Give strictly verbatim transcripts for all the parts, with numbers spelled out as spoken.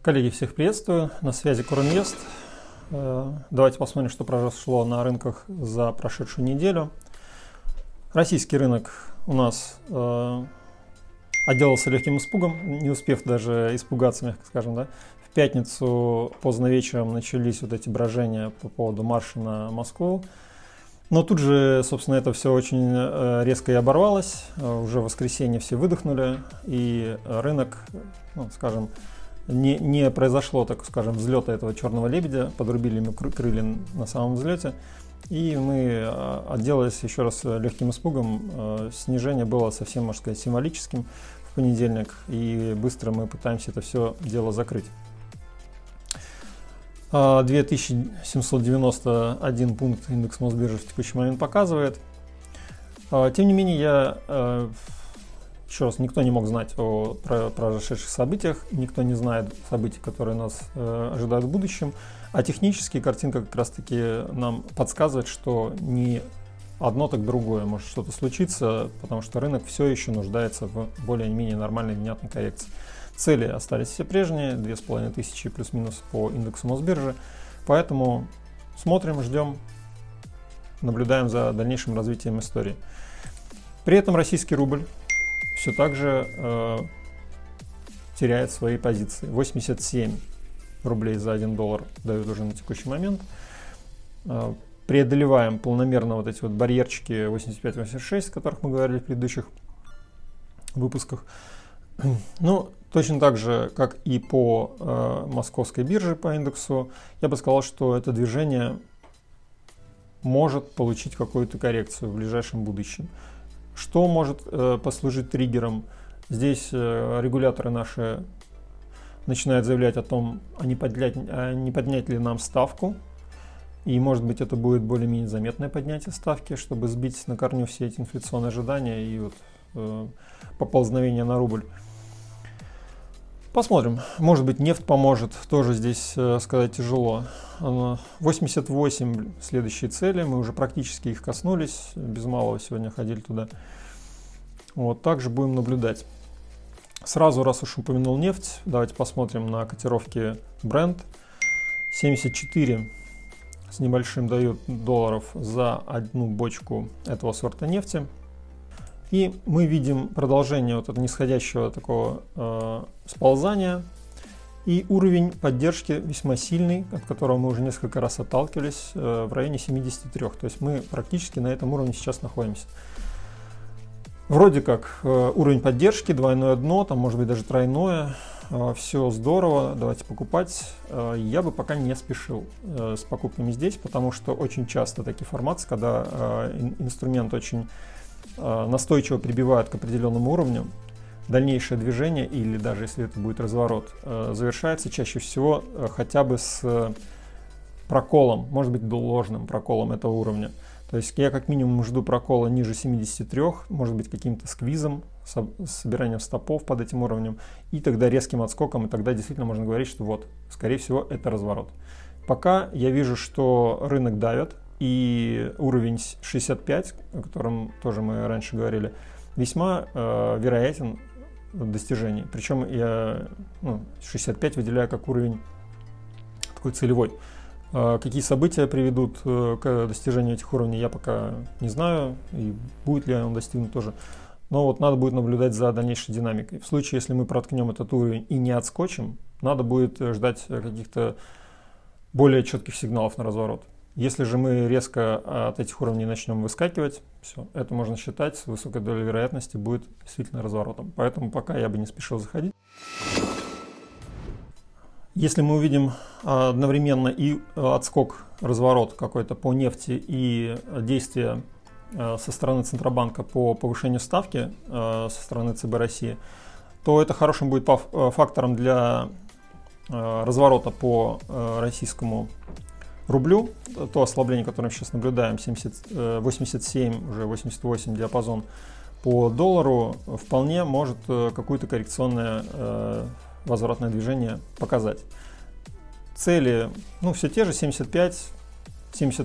Коллеги, всех приветствую. На связи Коринвест. Давайте посмотрим, что произошло на рынках за прошедшую неделю. Российский рынок у нас э, отделался легким испугом, не успев даже испугаться, мягко скажем. Да? В пятницу поздно вечером начались вот эти брожения по поводу марша на Москву. Но тут же, собственно, это все очень э, резко и оборвалось. Уже в воскресенье все выдохнули, и рынок, ну, скажем, Не, не произошло, так скажем, взлета этого черного лебедя, подрубили ему крылья на самом взлете, и мы отделались еще раз легким испугом. Снижение было совсем, можно сказать, символическим в понедельник, и быстро мы пытаемся это все дело закрыть. две тысячи семьсот девяносто один пункт индекс Мосбиржи в текущий момент показывает. Тем не менее, я... Еще раз, никто не мог знать о произошедших событиях, никто не знает событий, которые нас э, ожидают в будущем, а технически картинка как раз-таки нам подсказывает, что не одно, так другое может что-то случиться, потому что рынок все еще нуждается в более-менее нормальной внятной коррекции. Цели остались все прежние, две с половиной тысячи плюс-минус по индексу Мосбиржи, поэтому смотрим, ждем, наблюдаем за дальнейшим развитием истории. При этом российский рубль все так же э, теряет свои позиции. восемьдесят семь рублей за один доллар дают уже на текущий момент. Э, преодолеваем полномерно вот эти вот барьерчики восемьдесят пять восемьдесят шесть, о которых мы говорили в предыдущих выпусках. Ну, точно так же, как и по э, московской бирже по индексу, я бы сказал, что это движение может получить какую-то коррекцию в ближайшем будущем. Что может э, послужить триггером? Здесь э, регуляторы наши начинают заявлять о том, а не, поднять, а не поднять ли нам ставку. И, может быть, это будет более-менее заметное поднятие ставки, чтобы сбить на корню все эти инфляционные ожидания и вот, э, поползновение на рубль. Посмотрим. Может быть, нефть поможет. Тоже здесь э, сказать тяжело. восемьдесят восемь следующие цели. Мы уже практически их коснулись. Без малого сегодня ходили туда. Вот, также будем наблюдать. Сразу, раз уж упомянул нефть, давайте посмотрим на котировки Brent. семьдесят четыре с небольшим дают долларов за одну бочку этого сорта нефти. И мы видим продолжение вот этого нисходящего такого э, сползания. И уровень поддержки весьма сильный, от которого мы уже несколько раз отталкивались, э, в районе семидесяти трёх. То есть мы практически на этом уровне сейчас находимся. Вроде как э, уровень поддержки, двойное дно, там может быть даже тройное. Э, все здорово, давайте покупать. Э, я бы пока не спешил э, с покупками здесь, потому что очень часто такие формации, когда э, инструмент очень настойчиво прибивают к определенному уровню, дальнейшее движение или даже если это будет разворот, завершается чаще всего хотя бы с проколом, может быть ложным проколом этого уровня. То есть я как минимум жду прокола ниже семидесяти трёх, может быть каким-то сквизом, собиранием стопов под этим уровнем, и тогда резким отскоком, и тогда действительно можно говорить, что вот, скорее всего, это разворот. Пока я вижу, что рынок давит, и уровень шестьдесят пять, о котором тоже мы раньше говорили, весьма э, вероятен в достижении. Причем я ну, шестьдесят пять выделяю как уровень такой целевой. Э, какие события приведут э, к достижению этих уровней, я пока не знаю, и будет ли он достигнут тоже. Но вот надо будет наблюдать за дальнейшей динамикой. В случае, если мы проткнем этот уровень и не отскочим, надо будет ждать каких-то более четких сигналов на разворот. Если же мы резко от этих уровней начнем выскакивать, все, это можно считать с высокой долей вероятности будет действительно разворотом. Поэтому пока я бы не спешил заходить. Если мы увидим одновременно и отскок, разворот какой-то по нефти и действия со стороны Центробанка по повышению ставки со стороны ЦБ России, то это хорошим будет фактором для разворота по российскому рублю. То ослабление, которое мы сейчас наблюдаем, семьдесят, восемьдесят семь, уже восемьдесят восемь диапазон по доллару, вполне может какое-то коррекционное э, возвратное движение показать. Цели, ну, все те же, семьдесят пять, семьдесят,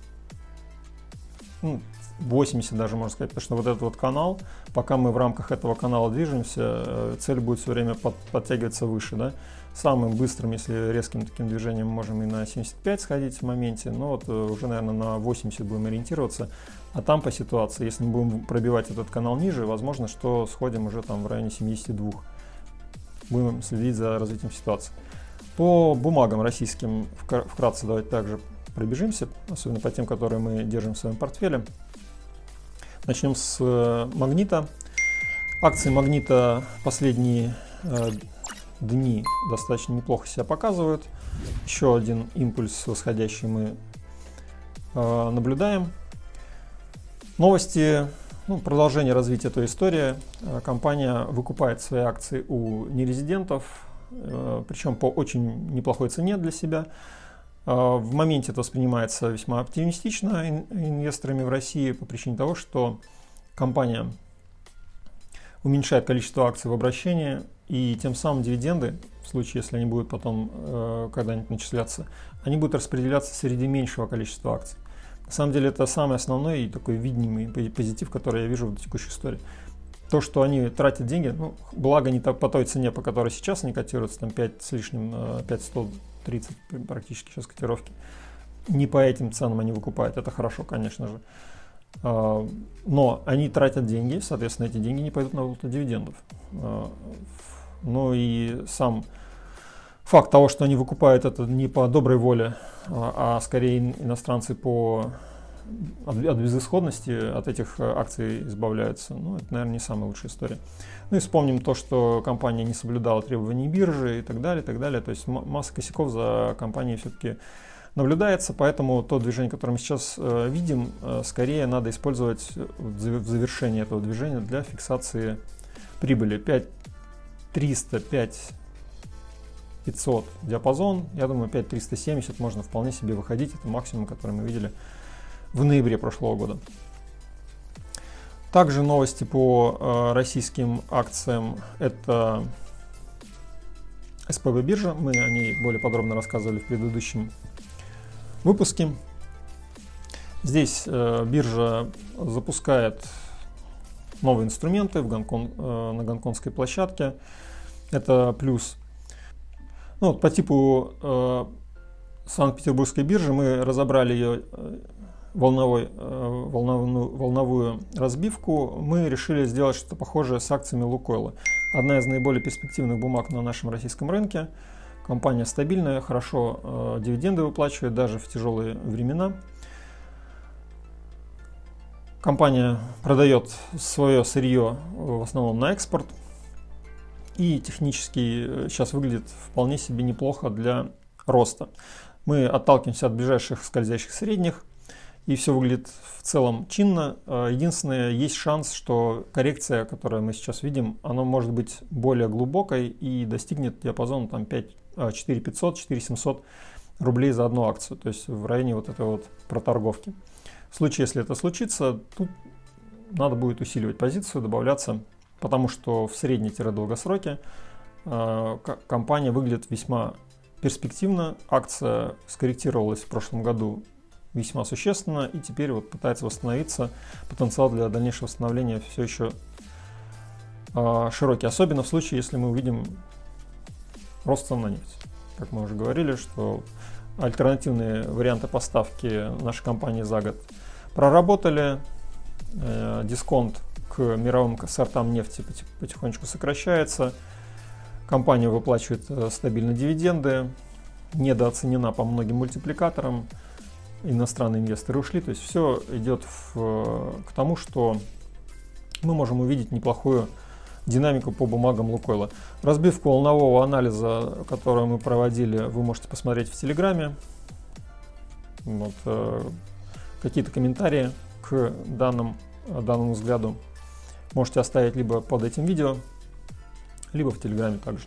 ну, восемьдесят даже, можно сказать, потому что вот этот вот канал, пока мы в рамках этого канала движемся, цель будет все время под, подтягиваться выше, да. Самым быстрым, если резким таким движением, можем и на семьдесят пять сходить в моменте, но вот уже, наверное, на восемьдесят будем ориентироваться. А там по ситуации, если мы будем пробивать этот канал ниже, возможно, что сходим уже там в районе семидесяти двух. Будем следить за развитием ситуации. По бумагам российским вкратце давайте также пробежимся, особенно по тем, которые мы держим в своем портфеле. Начнем с Магнита. Акции Магнита последние э, дни достаточно неплохо себя показывают. Еще один импульс восходящий мы э, наблюдаем. Новости, ну, продолжение развития этой истории. Компания выкупает свои акции у нерезидентов, э, причем по очень неплохой цене для себя. Э, в моменте это воспринимается весьма оптимистично ин- инвесторами в России по причине того, что компания уменьшает количество акций в обращении, и тем самым дивиденды, в случае, если они будут потом э, когда-нибудь начисляться, они будут распределяться среди меньшего количества акций. На самом деле это самый основной и такой видимый позитив, который я вижу в текущей истории. То, что они тратят деньги, ну, благо не по той цене, по которой сейчас они котируются, там пять с лишним, пять сто тридцать практически сейчас котировки, не по этим ценам они выкупают, это хорошо, конечно же. Но они тратят деньги, соответственно, эти деньги не пойдут на выплату дивидендов. Ну и сам факт того, что они выкупают это не по доброй воле, а скорее иностранцы по от безысходности от этих акций избавляются, ну, это, наверное, не самая лучшая история. Ну и вспомним то, что компания не соблюдала требований биржи и так далее, и так далее. То есть масса косяков за компанией все-таки наблюдается, поэтому то движение, которое мы сейчас э, видим, э, скорее надо использовать в завершении этого движения для фиксации прибыли. пять триста, пять пятьсот диапазон, я думаю, пять триста семьдесят можно вполне себе выходить, это максимум, который мы видели в ноябре прошлого года. Также новости по э, российским акциям, это эс пэ бэ биржа, мы о ней более подробно рассказывали в предыдущем выпуске. Здесь э, биржа запускает новые инструменты в Гонконг, э, на гонконгской площадке. Это плюс. Ну, вот по типу э, Санкт-Петербургской биржи мы разобрали ее э, волновой, э, волновую, волновую разбивку. Мы решили сделать что-то похожее с акциями Лукойла. Одна из наиболее перспективных бумаг на нашем российском рынке. Компания стабильная, хорошо э, дивиденды выплачивает даже в тяжелые времена. Компания продает свое сырье в основном на экспорт. И технически сейчас выглядит вполне себе неплохо для роста. Мы отталкиваемся от ближайших скользящих средних. И все выглядит в целом чинно. Единственное, есть шанс, что коррекция, которую мы сейчас видим, она может быть более глубокой и достигнет диапазона там четыре пятьсот — четыре семьсот рублей за одну акцию. То есть в районе вот этой вот проторговки. В случае, если это случится, тут надо будет усиливать позицию, добавляться, потому что в средней-долгосроке э, компания выглядит весьма перспективно. Акция скорректировалась в прошлом году весьма существенно и теперь вот пытается восстановиться. Потенциал для дальнейшего восстановления все еще э, широкий, особенно в случае, если мы увидим рост цен на нефть. Как мы уже говорили, что альтернативные варианты поставки нашей компании за год проработали, э, дисконт к мировым сортам нефти потихонечку сокращается, компания выплачивает стабильно дивиденды, недооценена по многим мультипликаторам, иностранные инвесторы ушли, то есть все идет в, к тому, что мы можем увидеть неплохую динамику по бумагам Лукойла. Разбивку волнового анализа, которую мы проводили, вы можете посмотреть в Телеграме. Вот, э, какие-то комментарии к данным, данному взгляду можете оставить либо под этим видео, либо в Телеграме также.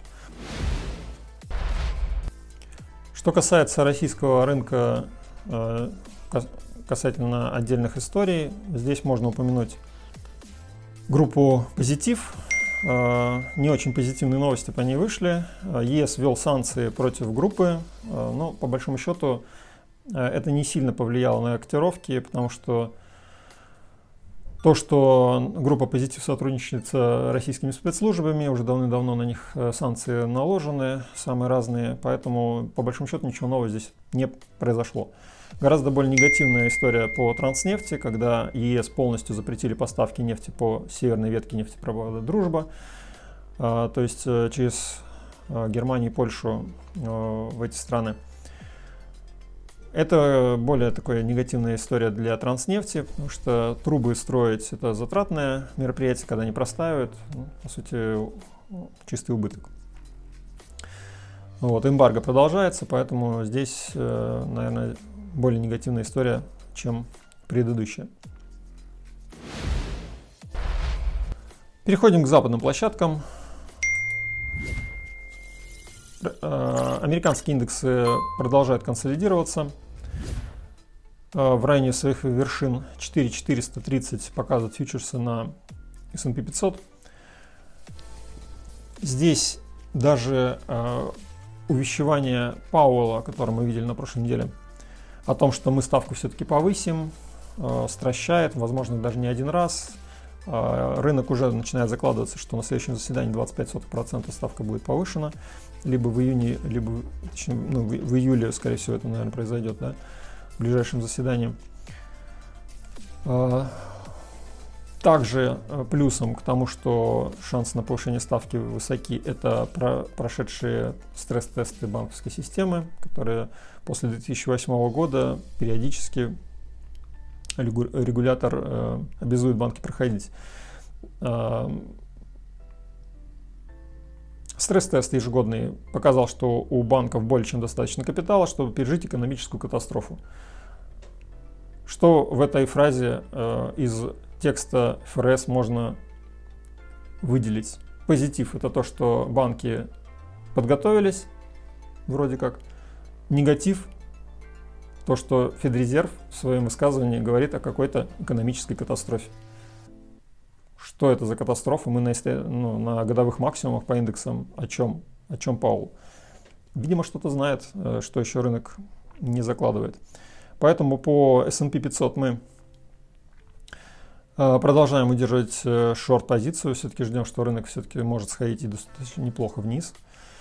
Что касается российского рынка, э, касательно отдельных историй, здесь можно упомянуть группу «Позитив». Не очень позитивные новости по ней вышли. ЕС ввел санкции против группы, но по большому счету это не сильно повлияло на котировки, потому что То, что группа «Позитив» сотрудничает с российскими спецслужбами, уже давным-давно на них санкции наложены, самые разные, поэтому по большому счету ничего нового здесь не произошло. Гораздо более негативная история по Транснефти, когда ЕС полностью запретили поставки нефти по северной ветке нефтепровода «Дружба», то есть через Германию и Польшу в эти страны. Это более такая негативная история для Транснефти, потому что трубы строить — это затратное мероприятие, когда они простаивают, ну, по сути, чистый убыток. Вот, эмбарго продолжается, поэтому здесь, наверное, более негативная история, чем предыдущая. Переходим к западным площадкам. Американские индексы продолжают консолидироваться в районе своих вершин. четыре тысячи четыреста тридцать показывают фьючерсы на эс энд пи пятьсот. Здесь даже увещевание Пауэлла, которое мы видели на прошлой неделе, о том, что мы ставку все-таки повысим, стращает, возможно, даже не один раз. Рынок уже начинает закладываться, что на следующем заседании двадцать пять сотых процента ставка будет повышена. Либо в июне, либо точнее, ну, в, в июле, скорее всего, это, наверное, произойдет, да, в ближайшем заседании. Также плюсом к тому, что шансы на повышение ставки высоки, это про, прошедшие стресс-тесты банковской системы, которые после две тысячи восьмого года периодически регулятор э, обязует банки проходить. Э, Стресс-тест ежегодный показал, что у банков более чем достаточно капитала, чтобы пережить экономическую катастрофу. Что в этой фразе э, из текста эф эр эс можно выделить? Позитив — это то, что банки подготовились, вроде как. Негатив — то, что Федрезерв в своем высказывании говорит о какой-то экономической катастрофе. Что это за катастрофа? Мы на, ну, на годовых максимумах по индексам. О чем? О чем Паул? Видимо, что-то знает, что еще рынок не закладывает. Поэтому по эс энд пи пятьсот мы продолжаем удерживать шорт-позицию. Все-таки ждем, что рынок все-таки может сходить и достаточно неплохо вниз.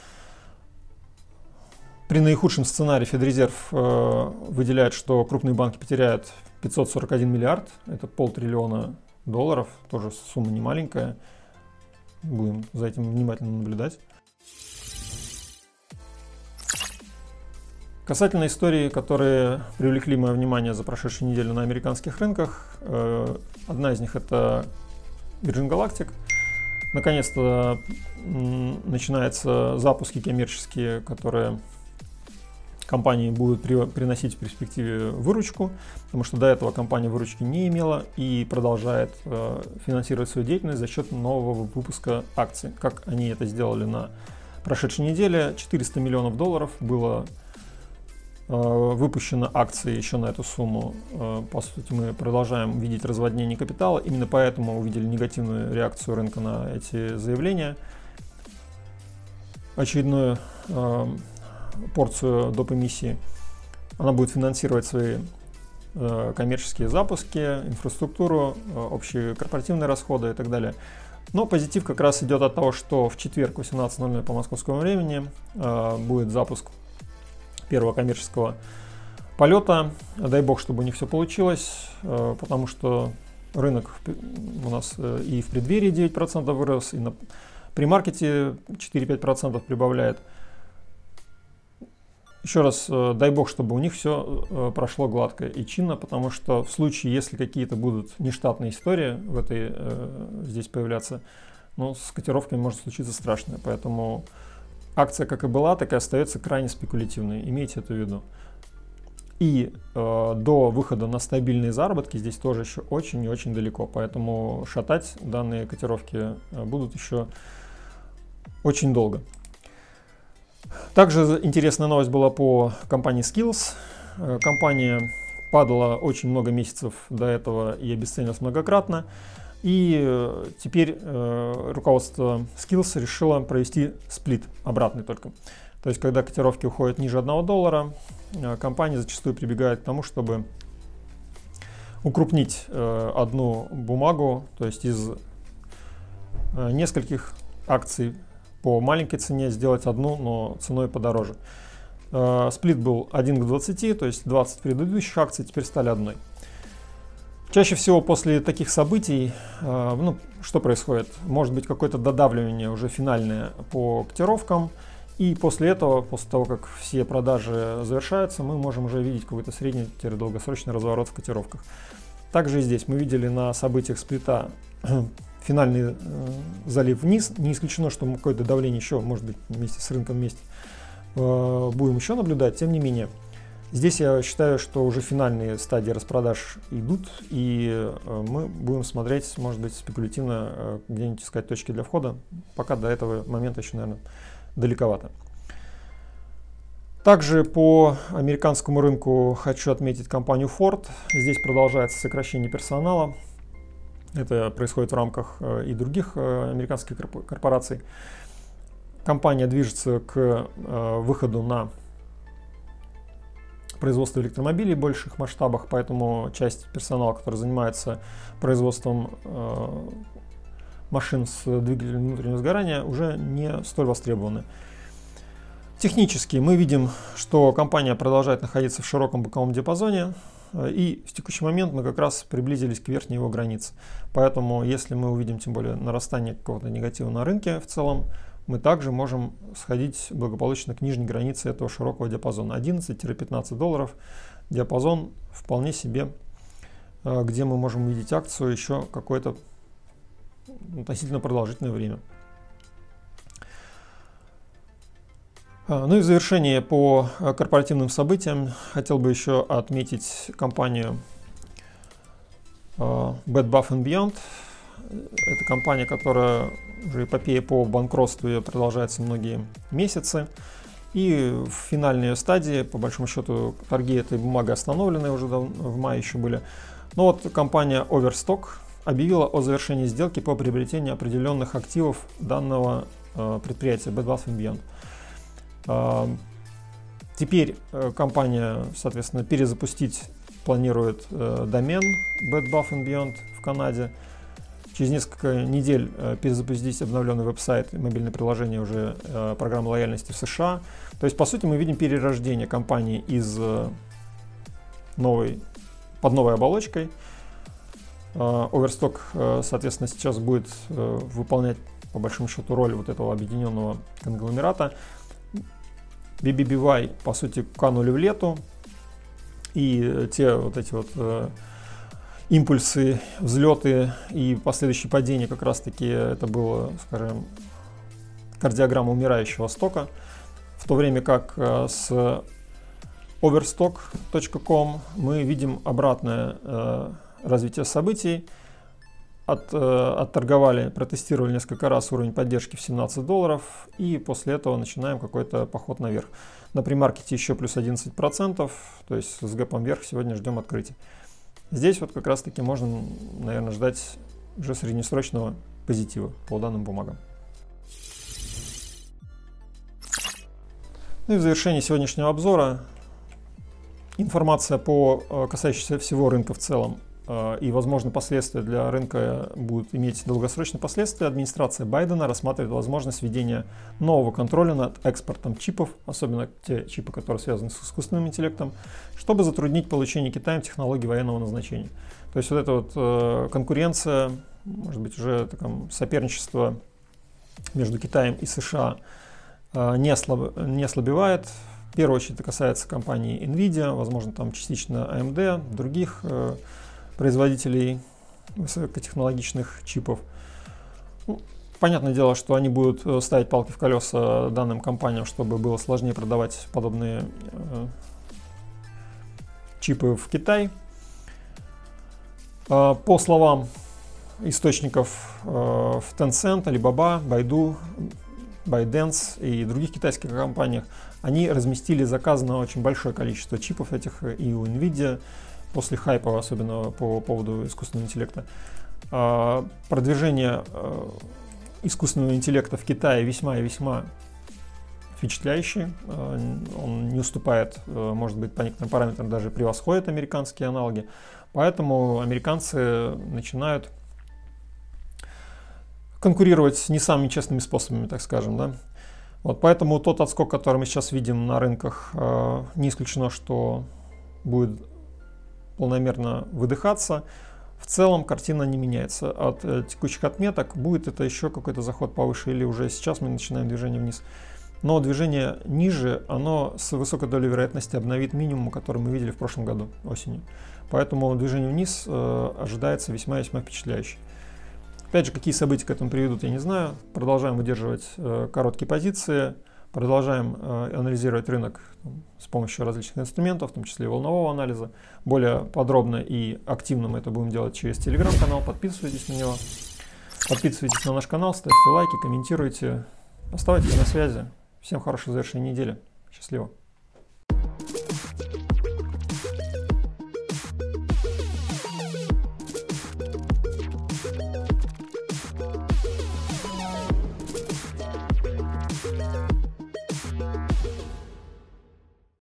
При наихудшем сценарии Федрезерв выделяет, что крупные банки потеряют пятьсот сорок один миллиард. Это полтриллиона долларов, тоже сумма не маленькая. Будем за этим внимательно наблюдать. Касательно историй, которые привлекли мое внимание за прошедшую неделю на американских рынках, одна из них — это Virgin Galactic. Наконец-то начинаются запуски коммерческие, которые компании будут приносить в перспективе выручку, потому что до этого компания выручки не имела и продолжает э, финансировать свою деятельность за счет нового выпуска акций. Как они это сделали на прошедшей неделе, четыреста миллионов долларов было э, выпущено акций еще на эту сумму. Э, по сути, мы продолжаем видеть разводнение капитала, именно поэтому увидели негативную реакцию рынка на эти заявления. Очередную э, порцию доп. Эмиссии. Она будет финансировать свои э, коммерческие запуски, инфраструктуру, э, общие корпоративные расходы и так далее. Но позитив как раз идет от того, что в четверг восемнадцать ноль ноль по московскому времени э, будет запуск первого коммерческого полета. Дай бог, чтобы у них все получилось, э, потому что рынок у нас э, и в преддверии девять процентов вырос, и на премаркете четыре-пять процентов прибавляет. Еще раз, дай бог, чтобы у них все прошло гладко и чинно, потому что в случае, если какие-то будут нештатные истории в этой, э, здесь появляться, ну, с котировками может случиться страшное. Поэтому акция, как и была, так и остается крайне спекулятивной. Имейте это в виду. И э, до выхода на стабильные заработки здесь тоже еще очень и очень далеко. Поэтому шатать данные котировки будут еще очень долго. Также интересная новость была по компании Skillz. Компания падала очень много месяцев до этого и обесценилась многократно. И теперь руководство Skillz решило провести сплит, обратный только. То есть, когда котировки уходят ниже одного доллара, компания зачастую прибегает к тому, чтобы укрупнить одну бумагу, то есть из нескольких акций по маленькой цене сделать одну, но ценой подороже. Сплит был один к двадцати, то есть двадцать предыдущих акций теперь стали одной. Чаще всего после таких событий, ну, что происходит? Может быть какое-то додавливание уже финальное по котировкам, и после этого, после того, как все продажи завершаются, мы можем уже видеть какой-то средний-долгосрочный разворот в котировках. Также и здесь мы видели на событиях сплита финальный залив вниз. Не исключено, что какое-то давление еще, может быть, вместе с рынком вместе будем еще наблюдать. Тем не менее, здесь я считаю, что уже финальные стадии распродаж идут, и мы будем смотреть, может быть, спекулятивно где-нибудь искать точки для входа. Пока до этого момента еще, наверное, далековато. Также по американскому рынку хочу отметить компанию Ford. Здесь продолжается сокращение персонала. Это происходит в рамках и других американских корпораций. Компания движется к выходу на производство электромобилей в больших масштабах, поэтому часть персонала, который занимается производством машин с двигателем внутреннего сгорания, уже не столь востребованы. Технически мы видим, что компания продолжает находиться в широком боковом диапазоне, и в текущий момент мы как раз приблизились к верхней его границе. Поэтому если мы увидим тем более нарастание какого-то негатива на рынке в целом, мы также можем сходить благополучно к нижней границе этого широкого диапазона. одиннадцать-пятнадцать долларов диапазон вполне себе, где мы можем увидеть акцию еще какое-то относительно продолжительное время. Ну и в завершение по корпоративным событиям хотел бы еще отметить компанию Bed Bath энд Beyond. Это компания, которая уже эпопея по банкротству ее продолжается многие месяцы. И в финальной ее стадии, по большому счету, торги этой бумаги остановлены уже в мае еще были. Но вот компания Overstock объявила о завершении сделки по приобретению определенных активов данного предприятия Bed Bath энд Beyond. Теперь компания, соответственно, перезапустить планирует домен Bed Bath энд Beyond в Канаде. Через несколько недель перезапустить обновленный веб-сайт и мобильное приложение уже программы лояльности в США. То есть, по сути, мы видим перерождение компании из новой, под новой оболочкой. Overstock, соответственно, сейчас будет выполнять, по большому счету, роль вот этого объединенного конгломерата. би би би вай, по сути, канули в лету, и те вот эти вот э, импульсы, взлеты и последующие падения, как раз-таки это было, скажем, кардиограмма умирающего стока, в то время как э, с overstock точка ком мы видим обратное э, развитие событий. От, э, отторговали, протестировали несколько раз уровень поддержки в семнадцать долларов, и после этого начинаем какой-то поход наверх. На премаркете еще плюс одиннадцать процентов, то есть с гэпом вверх сегодня ждем открытия. Здесь вот как раз таки можно, наверное, ждать уже среднесрочного позитива по данным бумагам. Ну и в завершении сегодняшнего обзора информация по касающейся всего рынка в целом. И, возможно, последствия для рынка будут иметь долгосрочные последствия. Администрация Байдена рассматривает возможность введения нового контроля над экспортом чипов, особенно те чипы, которые связаны с искусственным интеллектом, чтобы затруднить получение Китаем технологий военного назначения. То есть вот эта вот э, конкуренция, может быть, уже такое соперничество между Китаем и США э, не, ослаб, не ослабевает. В первую очередь это касается компании Nvidia, возможно, там частично эй эм ди, других э, производителей высокотехнологичных чипов. Ну, понятное дело, что они будут ставить палки в колеса данным компаниям, чтобы было сложнее продавать подобные э, чипы в Китай. Э, по словам источников э, в Tencent, Alibaba, Baidu, ByteDance и других китайских компаниях, они разместили заказы на очень большое количество чипов этих и у Nvidia, после хайпа, особенно по поводу искусственного интеллекта. Продвижение искусственного интеллекта в Китае весьма и весьма впечатляющий. Он не уступает, может быть, по некоторым параметрам даже превосходит американские аналоги. Поэтому американцы начинают конкурировать не самыми честными способами, так скажем, да. Вот поэтому тот отскок, который мы сейчас видим на рынках, не исключено, что будет полномерно выдыхаться. В целом картина не меняется. От текущих отметок будет это еще какой-то заход повыше, или уже сейчас мы начинаем движение вниз. Но движение ниже, оно с высокой долей вероятности обновит минимум, который мы видели в прошлом году осенью. Поэтому движение вниз э, ожидается весьма-весьма впечатляюще. Опять же, какие события к этому приведут, я не знаю. Продолжаем выдерживать э, короткие позиции, продолжаем э, анализировать рынок там, с помощью различных инструментов, в том числе и волнового анализа. Более подробно и активно мы это будем делать через телеграм-канал. Подписывайтесь на него, подписывайтесь на наш канал, ставьте лайки, комментируйте. Оставайтесь на связи. Всем хорошего завершения недели. Счастливо.